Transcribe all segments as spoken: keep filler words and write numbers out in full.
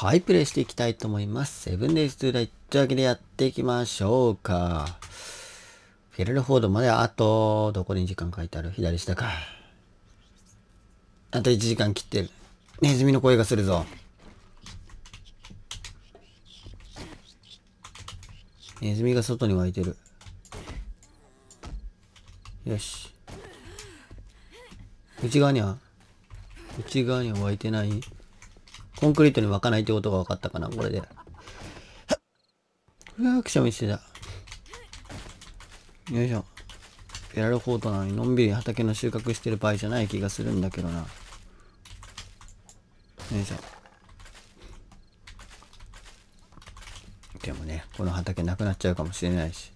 はい、プレイしていきたいと思います。セブンデイズトゥーダイというわけでやっていきましょうか。フェルルフォードまであと、どこに時間書いてある？左下か。あといちじかん切ってる。ネズミの声がするぞ。ネズミが外に湧いてる。よし。内側には内側には湧いてない。コンクリートに湧かないってことが分かったかな、これで。うわー、くしゃみしてた。よいしょ。フェラルフォートなのにのんびり畑の収穫してる場合じゃない気がするんだけどな。よいしょ。でもね、この畑なくなっちゃうかもしれないし。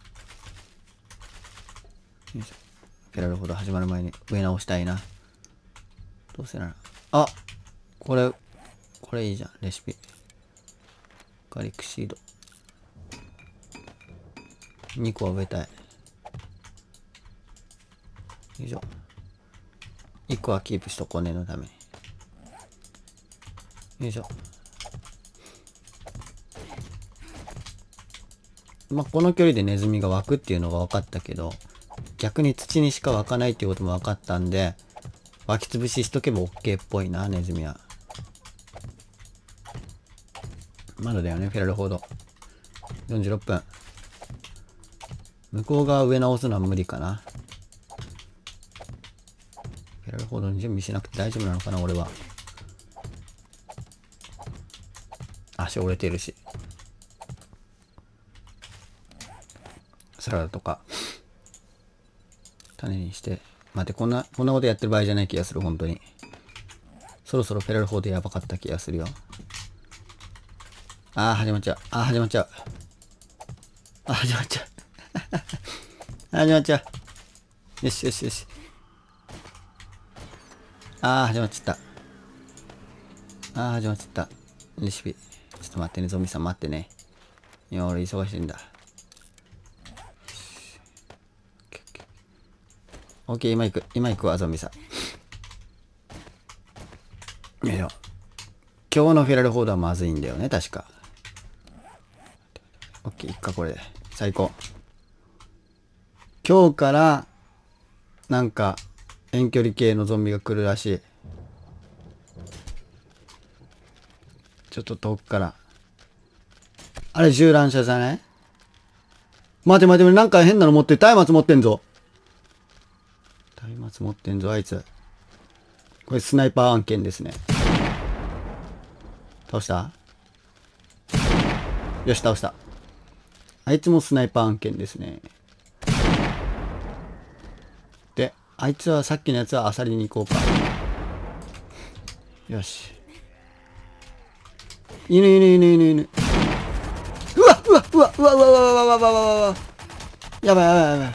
よいしょ。フェラルフォート始まる前に植え直したいな。どうせなら。あ、これ、これいいじゃん、レシピ。ガリックシード。にこは植えたい。よいしょ。いっこはキープしとこうねのために。よいしょ。まあ、この距離でネズミが湧くっていうのが分かったけど、逆に土にしか湧かないっていうことも分かったんで、湧き潰ししとけば OK っぽいな、ネズミは。まだだよね、フェラルフォード。よんじゅうろっぷん。向こう側植え直すのは無理かな。フェラルフォードに準備しなくて大丈夫なのかな、俺は。足折れてるし。サラダとか種にして。待って、こんなこんなことやってる場合じゃない気がする。本当にそろそろフェラルフォードやばかった気がするよ。ああ始まっちゃう。ああ始まっちゃう。ああ始まっちゃう始まっちゃう。よしよしよし。ああ始まっちゃった。ああ始まっちゃった。レシピちょっと待ってね、ゾンビさん待ってね。今俺忙しいんだ。オッケー、今行く。今行くわ、ゾンビさん。よいしょ。今日のフェラルフォードはまずいんだよね、確か。オッケー、いっか、これで。最高。今日から、なんか、遠距離系のゾンビが来るらしい。ちょっと遠くから。あれ、銃乱射じゃない？待て待て待て、なんか変なの持ってる。松明持ってんぞ。松明持ってんぞ、あいつ。これスナイパー案件ですね。倒した？よし、倒した。あいつもスナイパー案件ですね。で、あいつはさっきのやつはアサリに行こうか。よし。犬犬犬犬犬。うわうわうわうわうわうわうわうわうわうわうわ。やばいやばいやばい。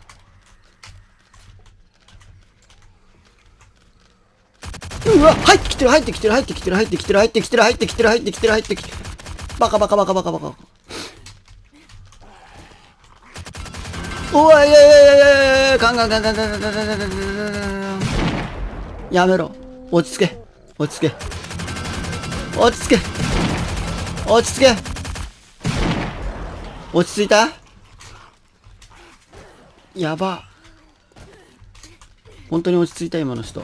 うわ入ってきてる入ってきてる入ってきてる入ってきてる入ってきてる入ってきてる入ってきてる入ってきてる。バカバカバカバカバカ。おいやいやいやいやいやカンカンカンカンカンカンカンカンカンカン。やめろ。落ち着け落ち着け落ち着け落ち着け落ち着いた？やば。本当に落ち着いた今の人。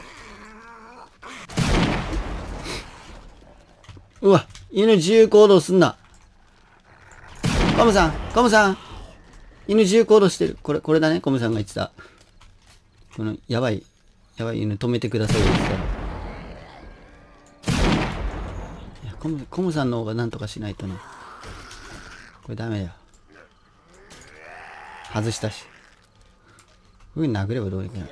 うわ、犬自由行動すんな。コムさん、コムさん。犬自由行動してる。これ、これだね、コムさんが言ってた。この、やばい、やばい犬止めてくださいって言ってたら。いや、コム、コムさんの方がなんとかしないとな。これダメだよ。外したし。上に殴ればどうにかなる。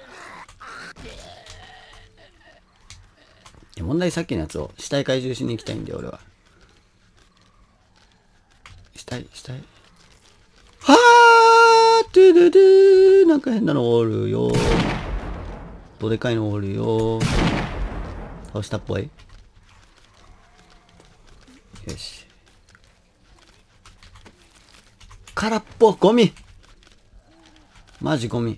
いや、問題さっきのやつを死体回収しに行きたいんだよ、俺は。死体、死体。はートゥドゥドゥー、なんか変なのおるよ。どでかいのおるよ。倒したっぽい。よし。空っぽ、ゴミ。マジゴミ。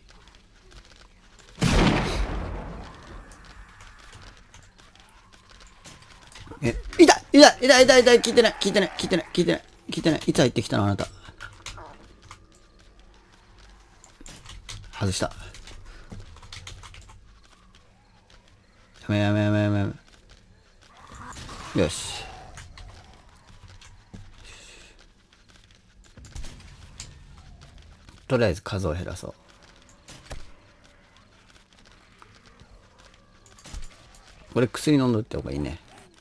え、いたい痛い痛い痛い痛い、聞いてない聞いてない聞いてない聞いてない聞いてない。いつ入ってきたのあなた。外した。やめやめやめやめやめ。よし。とりあえず数を減らそう。これ薬飲んどいた方がいいね。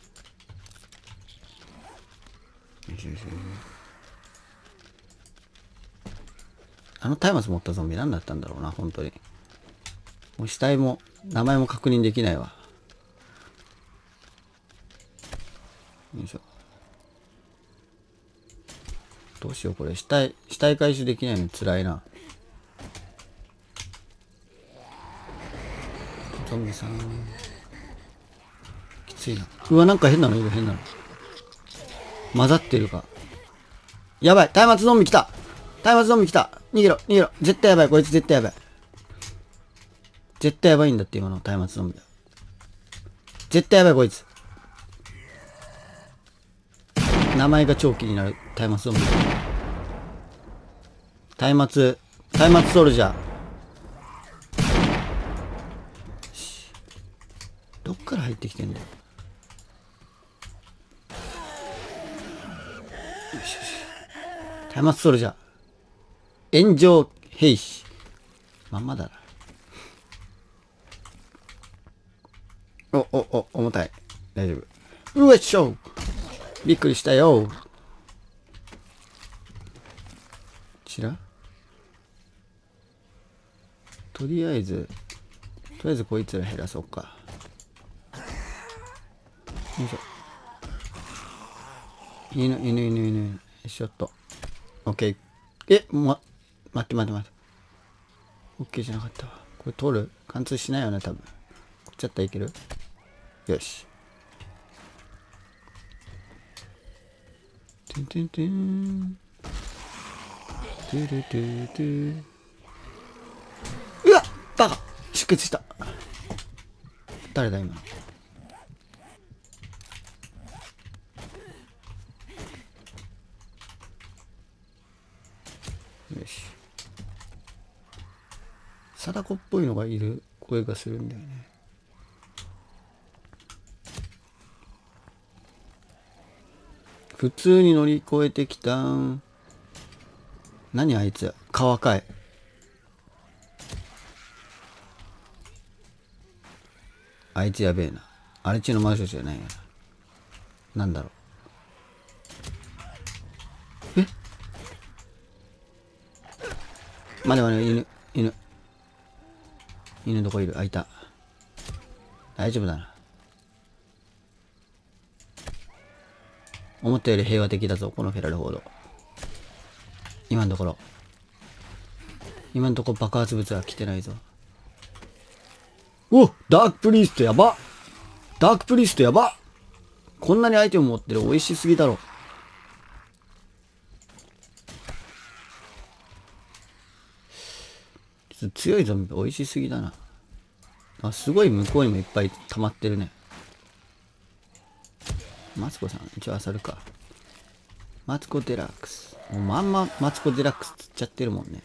あの松明持ったゾンビ何だったんだろうな、本当に。もう死体も名前も確認できないわ。よいしょ。どうしようこれ。死体死体回収できないの辛いな。ゾンビさんきついな。うわ、なんか変なのいる。変なの混ざってるか。やばい、松明ゾンビ来た。松明ゾンビ来た。逃げろ逃げろ。絶対やばい、こいつ絶対やばい。絶対やばいんだって今の松明ゾンビ。絶対やばいこいつ。名前が長期になる松明ゾンビ。松明松明ソルジャー。どっから入ってきてんだよ。松明ソルジャー。炎上兵士。まんまだな。お、お、お、重たい。大丈夫。うわっしょ。びっくりしたよ。ちらとりあえず、とりあえずこいつら減らそうか。よいしょ。犬、犬、犬、犬。よいしょっと。オッケー。え、ま、待って待って待って。オッケーじゃなかったわ。これ通る？貫通しないよね、多分。こっちだったらいける？よし。てんてんてん。トゥルトゥトゥ。うわっバカ出血した。誰だ今の。よし。貞子っぽいのがいる声がするんだよね。普通に乗り越えてきたん。何あいつ。川かい。あいつやべえな。あれっちの魔女じゃないやな。なんだろう。え待て待て、犬、犬。犬どこいる？あ、いた。大丈夫だな。思ったより平和的だぞ、このフェラルフォード。今のところ。今のところ爆発物は来てないぞ。お、ダークプリーストやば。ダークプリーストやば。こんなにアイテム持ってる。美味しすぎだろ。ちょっと強いゾンビ美味しすぎだな。あ、すごい向こうにもいっぱい溜まってるね。マツコさん、一応漁るか。マツコデラックス。もうまんまマツコデラックス釣っちゃってるもんね。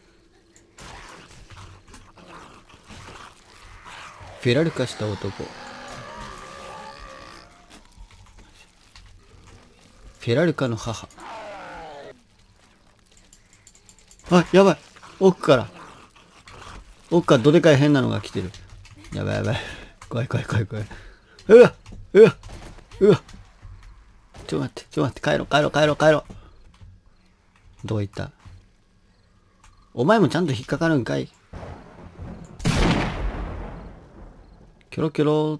フェラル化した男。フェラル化の母。あ、やばい。奥から。奥からどでかい変なのが来てる。やばいやばい。怖い怖い怖い怖い。うわうわうわちょっと待って、ちょっと待って、帰ろう、帰ろう、帰ろう、帰ろう。どこ行った？お前もちゃんと引っかかるんかい。キョロキョロって。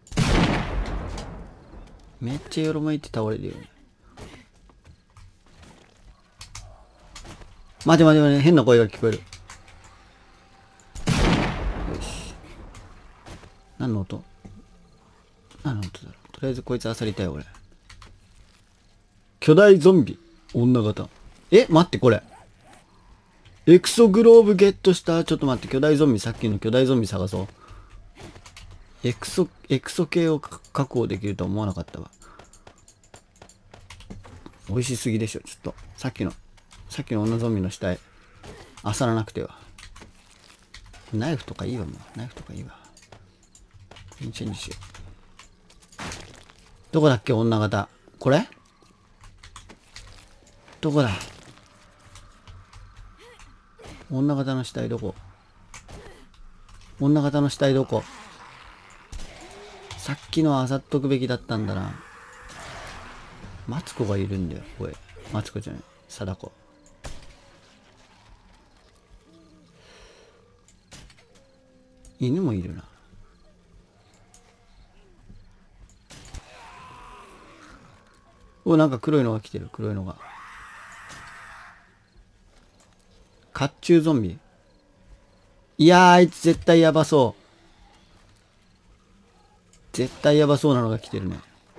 めっちゃよろめいて倒れるよね。待て待て待て、変な声が聞こえる。よし。何の音？何の音だろう。とりあえずこいつ漁りたい俺。巨大ゾンビ女型。え待ってこれエクソグローブゲットした。ちょっと待って、巨大ゾンビ、さっきの巨大ゾンビ探そう。エクソエクソ系を確保できるとは思わなかったわ。 美味しすぎでしょ。ちょっとさっきのさっきの女ゾンビの死体あさらなくては。ナイフとかいいわ。もうナイフとかいいわ。チェンジしよう。どこだっけ女型。これどこだ。女型の死体どこ。女型の死体どこ。さっきのあさっとくべきだったんだな。マツコがいるんだよ。おい、マツコじゃない、貞子。犬もいるな。お、なんか黒いのが来てる。黒いのが。甲冑ゾンビ。いやー、あいつ絶対やばそう。絶対やばそうなのが来てるね。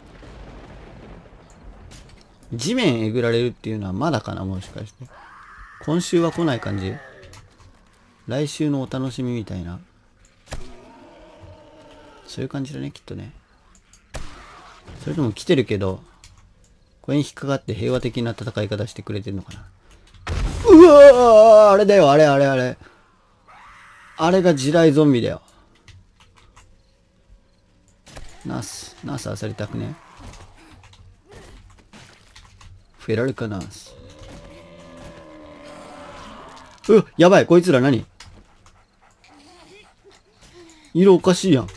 地面えぐられるっていうのはまだかな、もしかして。今週は来ない感じ？来週のお楽しみみたいな。そういう感じだね、きっとね。それとも来てるけど、これに引っかかって平和的な戦い方してくれてるのかな。うわー、あれだよ、あれあれあれ。あれが地雷ゾンビだよ。ナース、ナースあさりたくね。フェラルカナース。うっ、やばい、こいつら何？色おかしいやん。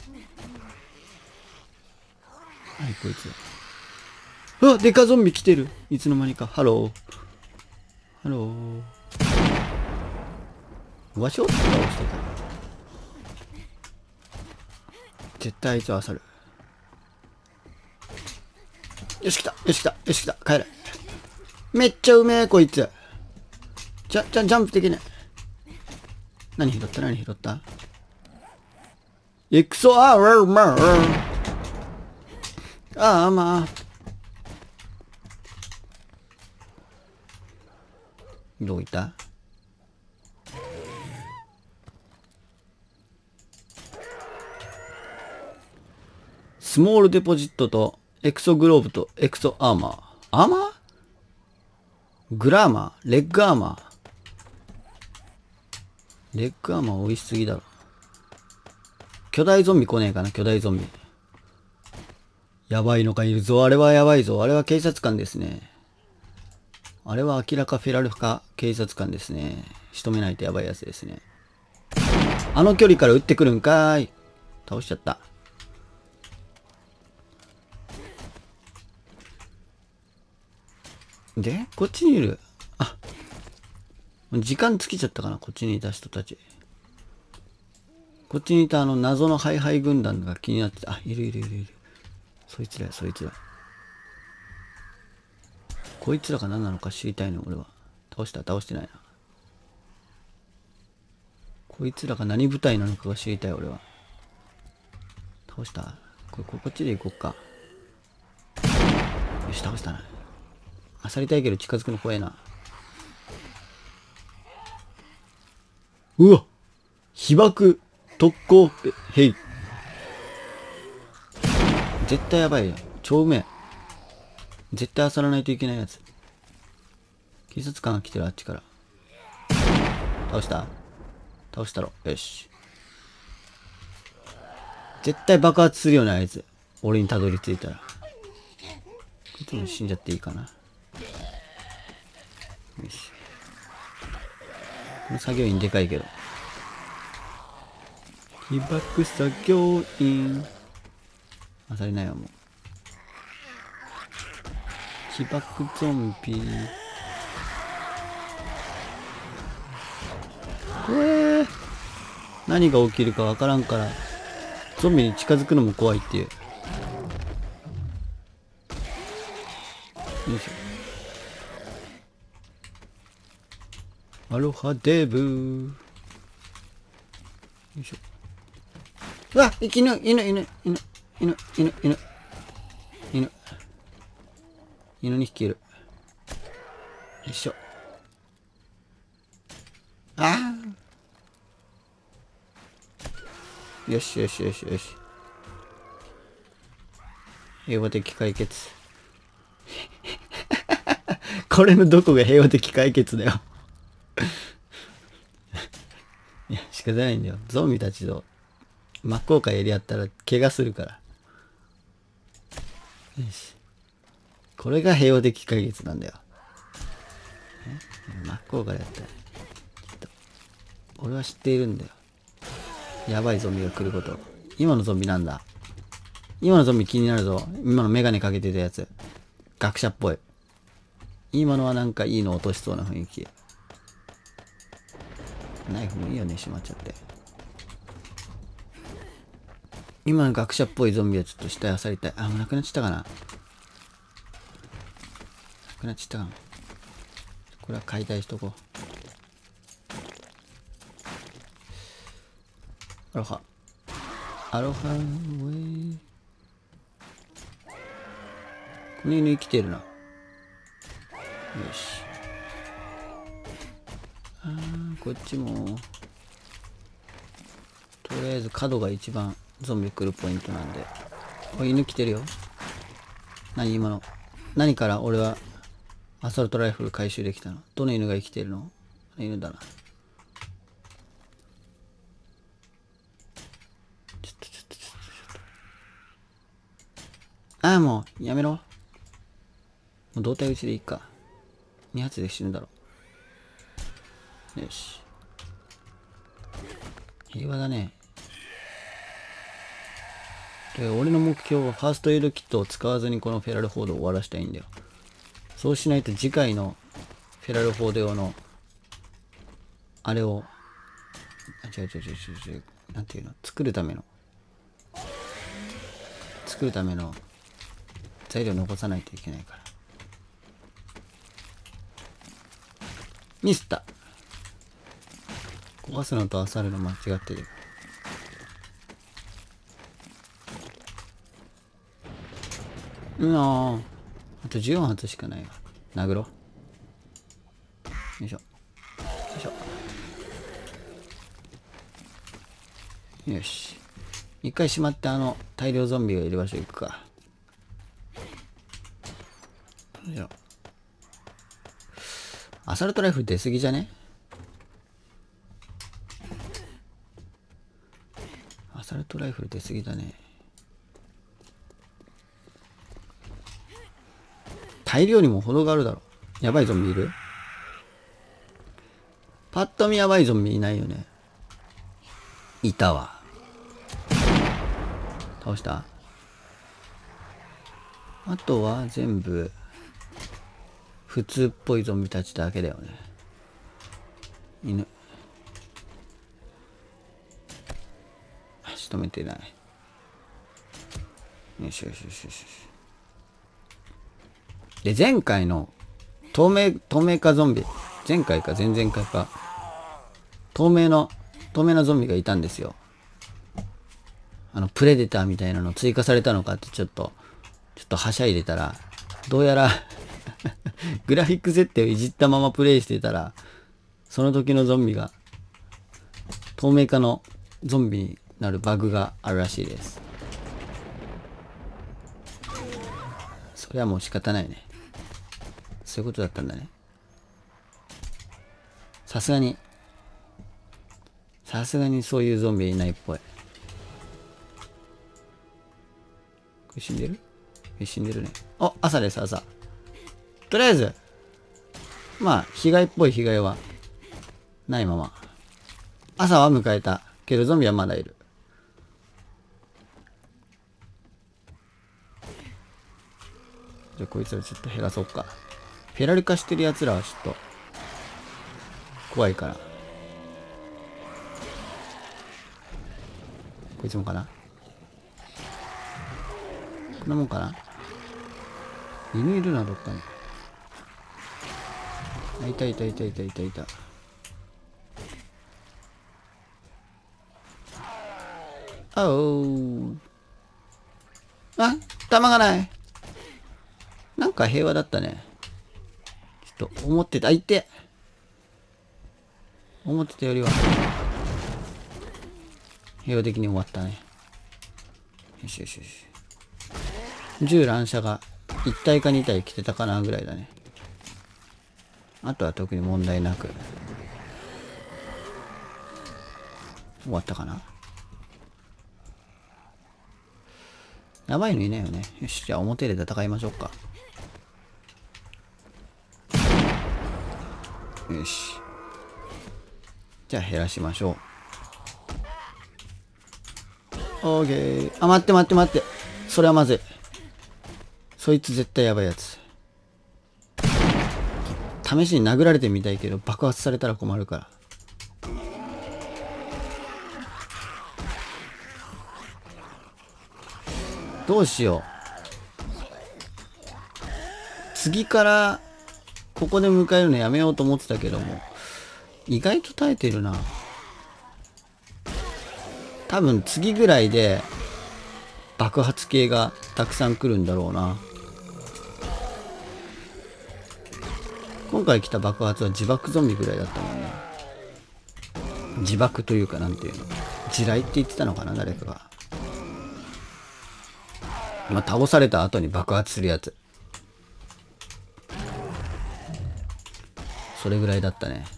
はい、こいつ。うわ、デカゾンビ来てる。いつの間にか。ハロー。ハロー。わしを倒してた。絶対あいつは漁る。よし来た、よし来た、よし来た、帰れ。めっちゃうめえ、こいつ。じゃ、じゃ、ジャンプできない。何拾った、何拾った？エクソアーマー。ああ、まあ。どこ行った？スモールデポジットとエクソグローブとエクソアーマー。アーマー？グラーマー？レッグアーマー？レッグアーマー美味しすぎだろ。巨大ゾンビ来ねえかな、巨大ゾンビ。やばいのがいるぞ。あれはやばいぞ。あれは警察官ですね。あれは明らかフェラルか警察官ですね。仕留めないとやばいやつですね。あの距離から撃ってくるんかーい。倒しちゃった。で、こっちにいる。あ、時間尽きちゃったかな、こっちにいた人たち。こっちにいたあの謎のハイハイ軍団が気になってた。あ、いるいるいるいる。そいつら、そいつら。こいつらが何なのか知りたいの、俺は。倒した、倒してないな。こいつらが何部隊なのかが知りたい、俺は。倒した？これ、こっちで行こっか。よし、倒したな。あさりたいけど近づくの怖えな。うわ！被爆特攻兵。絶対やばいよ。超うめえ。絶対漁らないといけないやつ。警察官が来てる、あっちから。倒した？倒したろ。よし。絶対爆発するよね、あいつ。俺にたどり着いたら。こいつも死んじゃっていいかな。よし。この作業員でかいけど。被爆作業員。あさりないわ、もう。被爆ゾンビ。これ何が起きるかわからんからゾンビに近づくのも怖いっていう。よいしょ。アロハデブー。よいしょ。うわ、犬犬犬犬犬犬犬犬犬にひきいる。よいしょ。ああ、よしよしよしよし。平和的解決。 これのどこが平和的解決だよ。いや、仕方ないんだよ。ゾンビたちと真っ向からやり合ったら怪我するから。よし。これが平和的解決なんだよ。真っ向からやったら。ちょっと俺は知っているんだよ。やばいゾンビが来ること。今のゾンビなんだ。今のゾンビ気になるぞ。今のメガネかけてたやつ。学者っぽい。今のはなんかいいの落としそうな雰囲気。ナイフもいいよね、しまっちゃって。今の学者っぽいゾンビはちょっと死体漁りたい。あ、もうなくなっちゃったかな。なくなっちゃったかな。これは解体しとこう。アロハ。アロハウェイ。この犬生きてるな。よし。あー、こっちも。とりあえず角が一番ゾンビ来るポイントなんで。お、犬来てるよ。何今の。何から俺はアサルトライフル回収できたの？どの犬が生きてるの？犬だな。ちょっとちょっとちょっとちょっと。ああ、もうやめろ。もう胴体打ちでいいか。に発で死ぬだろ。よし。平和だね。で、俺の目標はファーストエイドキットを使わずにこのフェラルフォードを終わらしたいんだよ。そうしないと次回のフェラルフォード用のあれを、あ、違う違う違う違う違う、なんていうの、作るための作るための材料を残さないといけないから。ミスった。壊すのと漁るの間違ってる。うん、あとじゅうよん発しかないわ。殴ろう。よいしょ。よいしょ。よし。一回しまってあの大量ゾンビがいる場所行くか。よいしょ。アサルトライフル出過ぎじゃね？アサルトライフル出過ぎだね。大量にも程があるだろ。やばいゾンビいる？パッと見やばいゾンビいないよね。いたわ。倒した？あとは全部普通っぽいゾンビたちだけだよね。犬。仕留めてない。よしよしよしよし。で、前回の透明、透明化ゾンビ。前回か前々回か。透明の、透明なゾンビがいたんですよ。あの、プレデターみたいなの追加されたのかってちょっと、ちょっとはしゃいでたら、どうやらグラフィック設定をいじったままプレイしてたら、その時のゾンビが、透明化のゾンビになるバグがあるらしいです。それはもう仕方ないね。そういうことだったんだね。さすがに、さすがにそういうゾンビいないっぽい。これ死んでる？死んでるね。あ、朝です、朝。とりあえず、まあ、被害っぽい被害はないまま。朝は迎えた。けどゾンビはまだいる。じゃあこいつらちょっと減らそうか。フェラル化してるやつらはちょっと怖いから。こいつもかな？こんなもんかな？犬いるな、どっかに。あ、いたいたいたいたいたいた。あおー。あ、弾がない。なんか平和だったね。ちょっと思ってた。あ、いて。思ってたよりは平和的に終わったね。よしよしよし。銃乱射がいち体かに体来てたかなぐらいだね。 あとは特に問題なく終わったかな。やばいのいないよね。よし、じゃあ表で戦いましょうか。よし。じゃあ減らしましょう。オーケー。あ、待って待って待って。それはまずい。そいつ絶対やばいやつ。試しに殴られてみたいけど爆発されたら困るから。どうしよう。次からここで迎えるのやめようと思ってたけども、意外と耐えてるな。多分次ぐらいで爆発系がたくさん来るんだろうな。今回来た爆発は自爆ゾンビぐらいだったもんね。自爆というかなんていうの、地雷って言ってたのかな、誰かが。まあ、倒された後に爆発するやつ。それぐらいだったね。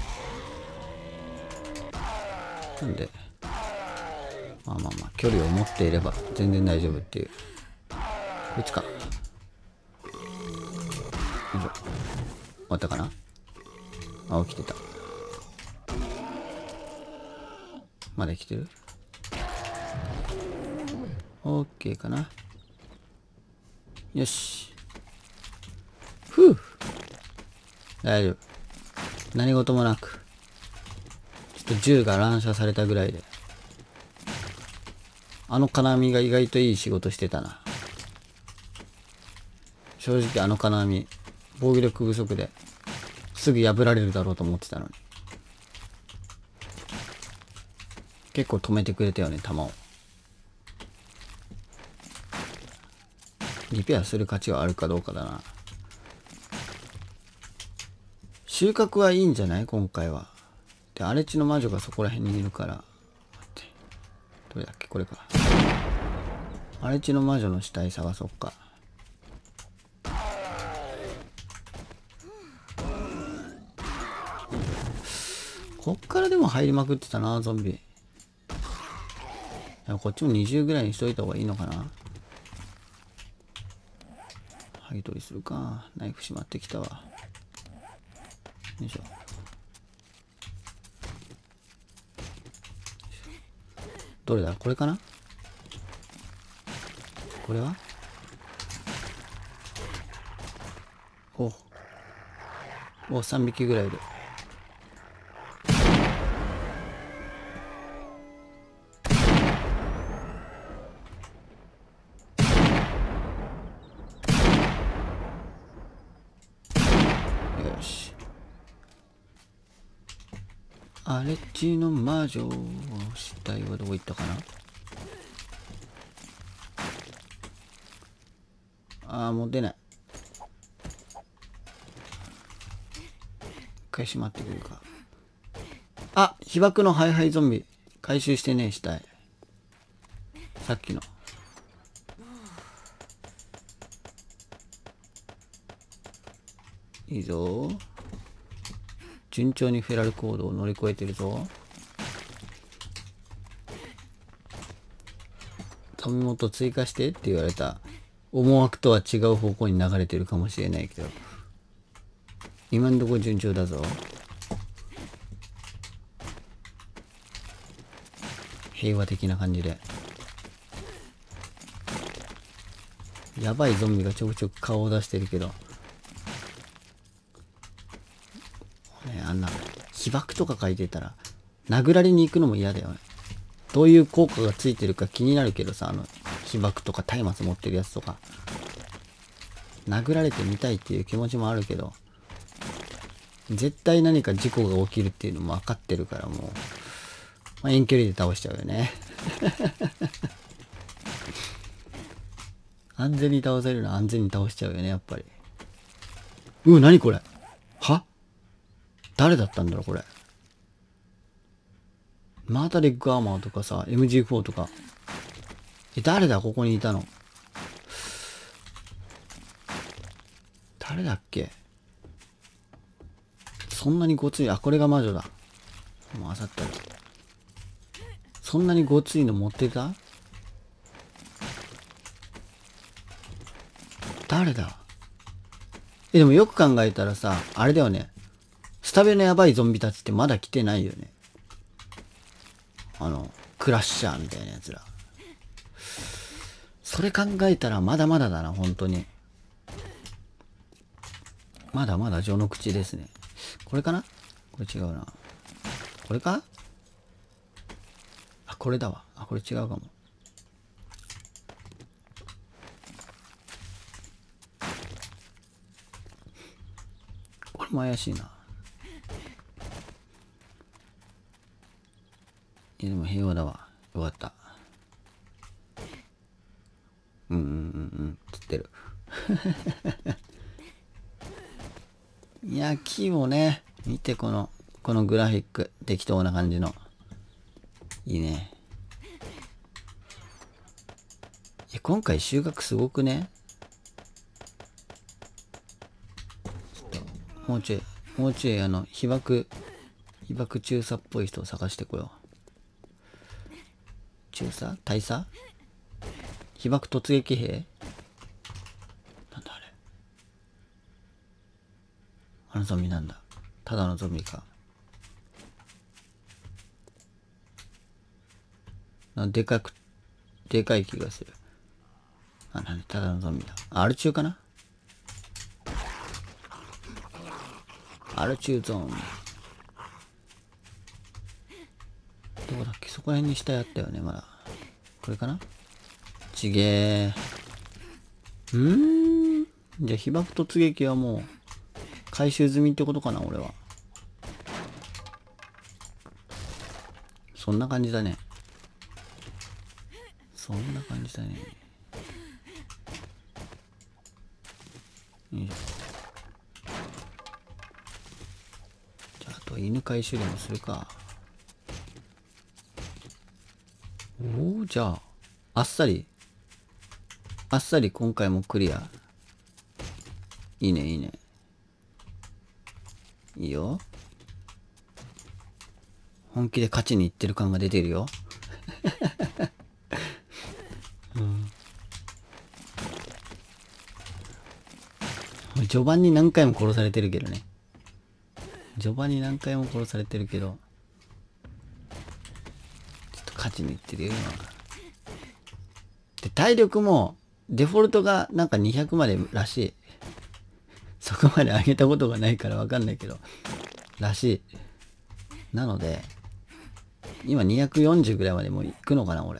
なんでまあまあまあ距離を持っていれば全然大丈夫っていう。こいつか。よいしょ。終わったかな。あ、起きてた。まだ生きてる。オッケーかな。よし。ふう。大丈夫。何事もなく。ちょっと銃が乱射されたぐらいで。あの金網が意外といい仕事してたな。正直あの金網、防御力不足ですぐ破られるだろうと思ってたのに。結構止めてくれたよね、弾を。リペアする価値はあるかどうかだな。収穫はいいんじゃない、今回は。で、荒地の魔女がそこら辺にいるから。待って。どれだっけ、これか。荒地の魔女の死体探そっか。こっからでも入りまくってたな、ゾンビ。いや、こっちもにじゅうぐらいにしといた方がいいのかな。剥ぎ取りするか。ナイフしまってきたわ。よいしょ。どれだ、これかな。これはおお、さんびきぐらいいる。よし。荒地の魔女死体はどこ行ったかな。ああ、もう出ない。一回しまってくるか。あ、被爆のハイハイゾンビ回収してねえ、死体。さっきの。いいぞ。順調にフェラルコードを乗り越えてるぞ。髪元追加してって言われた思惑とは違う方向に流れてるかもしれないけど、今んとこ順調だぞ。平和的な感じで。やばいゾンビがちょくちょく顔を出してるけど、ね、あんな被爆とか書いてたら殴られに行くのも嫌だよね。どういう効果がついてるか気になるけどさ、あの被爆とか松明持ってるやつとか殴られてみたいっていう気持ちもあるけど、絶対何か事故が起きるっていうのも分かってるからもう、まあ、遠距離で倒しちゃうよね。安全に倒せるのは安全に倒しちゃうよね、やっぱり。うわ、何これ。は誰だったんだろう、これ。マータレッグアーマーとかさ、エムジーフォー とか。え、誰だ、ここにいたの。誰だっけ。 そんなにごつい。あ、これが魔女だ。もうあさったら。そんなにごついの持ってた？誰だ？え、でもよく考えたらさ、あれだよね。スタベのやばいゾンビたちってまだ来てないよね。あの、クラッシャーみたいなやつら。それ考えたらまだまだだな、本当に。まだまだ序の口ですね。これかな？これ違うな。これか？あ、これだわ。あ、これ違うかも。これも怪しいな。いや、でも平和だわ。よかった。うんうんうんうん。つってる。いや、木をね、見てこの、このグラフィック。適当な感じの。いいね。え、今回収穫すごくね？ちょっと、もうちょい、もうちょい、あの、被爆、被爆中佐っぽい人を探してこよう。中佐？大佐？被爆突撃兵？なんだあれ。あのゾンビなんだ。ただのゾンビか。なでかく、でかい気がする。あ、なんでただのゾンビだ。アル中かな？アル中ゾンビ。どこだっけ？そこら辺に死体あったよね、まだ。これかな？ちげえ。うーん。じゃあ被爆突撃はもう回収済みってことかな、俺は。そんな感じだね。そんな感じだね。よいしょ。じゃあ、あと犬回収でもするか。おお、じゃあ、あっさり。あっさり今回もクリア。いいね、いいね。いいよ。本気で勝ちにいってる感が出てるよ。うん、序盤に何回も殺されてるけどね。序盤に何回も殺されてるけど、ちょっと勝ちにいってるよ、今。で、体力も、デフォルトがなんかにひゃくまでらしい。そこまで上げたことがないからわかんないけど、らしい。なので、今にひゃくよんじゅうぐらいまでもう行くのかな、俺。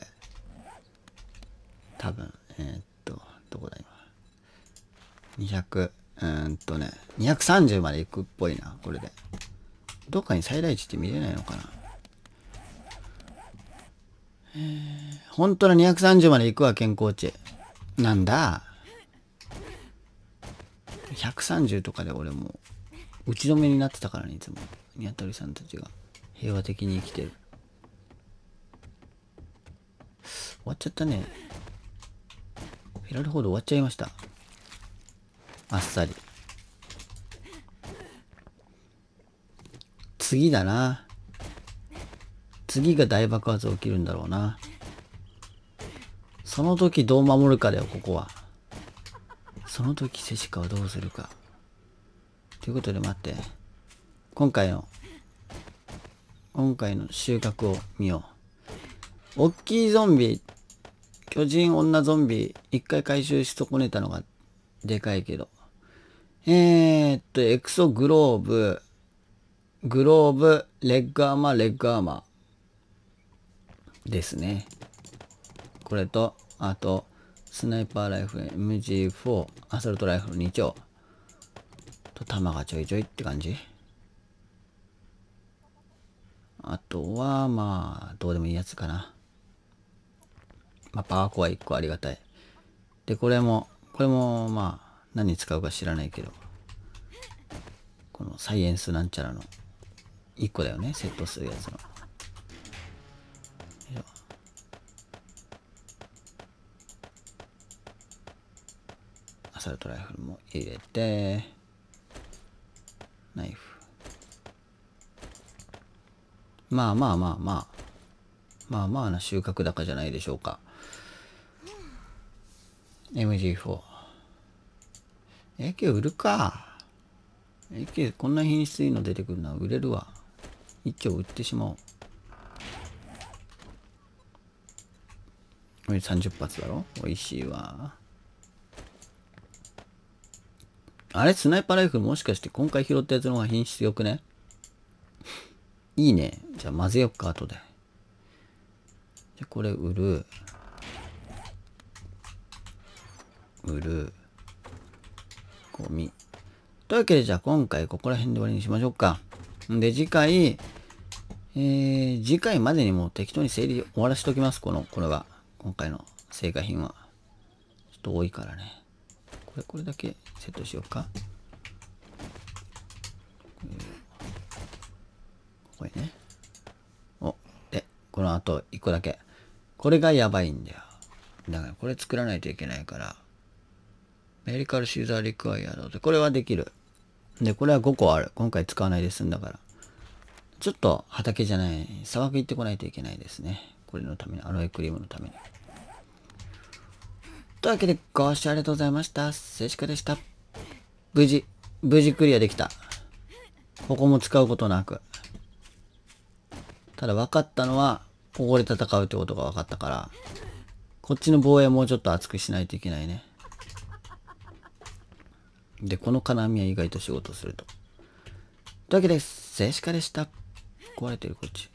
多分。えー、っと、どこだ今。にひゃく、うーんとね、にひゃくさんじゅうまで行くっぽいな、これで。どっかに最大値って見れないのかな。えー、本当のにひゃくさんじゅうまで行くわ、健康値。なんだ。ひゃくさんじゅうとかで俺もう打ち止めになってたからね、いつも。ニワトリさんたちが平和的に生きてる。終わっちゃったね。フェラルフォード終わっちゃいました。あっさり。次だな。次が大爆発起きるんだろうな。その時どう守るかだよ、ここは。その時セシカはどうするか。ということで待って。今回の、今回の収穫を見よう。大きいゾンビ、巨人女ゾンビ、一回回収し損ねたのがでかいけど。えーっと、エクソグローブ、グローブ、レッグアーマー、レッグアーマーですね。これと、あと、スナイパーライフル エムジーフォー、アサルトライフルに丁。と、弾がちょいちょいって感じ。あとは、まあ、どうでもいいやつかな。まあ、パワーコアいっこありがたい。で、これも、これも、まあ、何に使うか知らないけど、このサイエンスなんちゃらのいっこだよね、セットするやつの。アサルトライフルも入れて、ナイフ。 まあまあまあまあ。まあまあな収穫高じゃないでしょうか。エムジーフォー。エーケー 売るか。エーケー こんな品質いいの出てくるのは売れるわ。一丁売ってしまおう。これさんじゅっ発だろ。美味しいわ。あれスナイパーライフルもしかして今回拾ったやつの方が品質良くね？いいね。じゃあ混ぜよっか、後で。じゃあこれ売る。売る。ゴミ。というわけでじゃあ今回ここら辺で終わりにしましょうか。んで次回、えー、次回までにもう適当に整理終わらせておきます。この、これは。今回の成果品は。ちょっと多いからね。これ、これだけセットしようか。これね。お、で、この後いっこだけ。これがやばいんだよ。だからこれ作らないといけないから。メリカルシューザーリクワイアドで、これはできる。で、これはごこある。今回使わないで済んだから。ちょっと畑じゃない、砂漠行ってこないといけないですね。これのために、アロエクリームのために。というわけで、ご視聴ありがとうございました。セシカでした。無事、無事クリアできた。ここも使うことなく。ただ分かったのは、ここで戦うってことが分かったから、こっちの防衛もうちょっと厚くしないといけないね。で、この金網は意外と仕事すると。というわけで、セシカでした。壊れてるこっち。